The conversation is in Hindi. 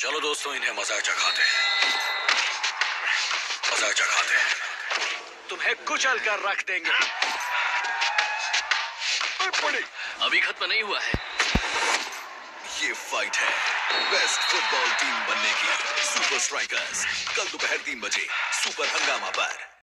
चलो दोस्तों, इन्हें मजा चखाते हैं। मजा चखाते हैं। तुम्हें कुचल कर रख देंगे। अभी खत्म नहीं हुआ है। ये फाइट है बेस्ट फुटबॉल टीम बनने की। सुपर स्ट्राइकर्स, कल दोपहर 3 बजे सुपर हंगामा पर।